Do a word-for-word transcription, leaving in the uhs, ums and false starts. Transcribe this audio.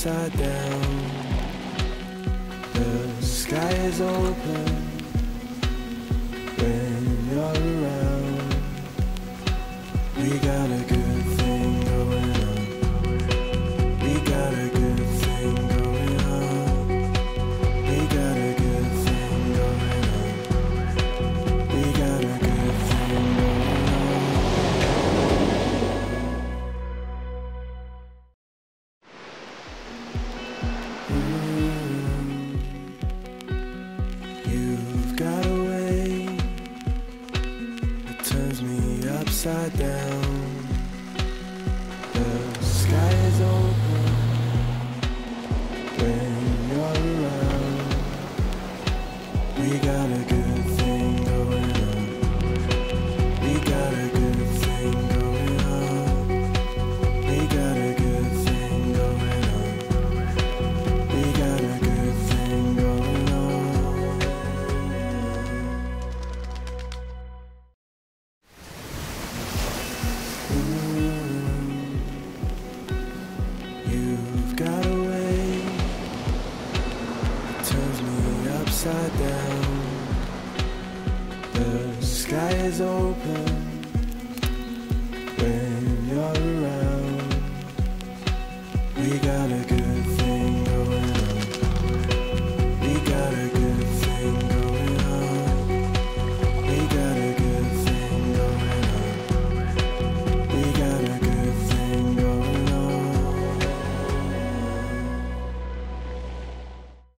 upside down. The sky is open when you're around. We got a good thing going on. We got a good thing going on. We got a good thing going on. We got a good thing going on. Mm. You've got a way that turns me upside down. The sky is open when you're around. We got a good thing going on. We got a good thing going on. We got a good thing going on. We got a good thing going on. Mm. You've got a way that turns me upside down. The sky is open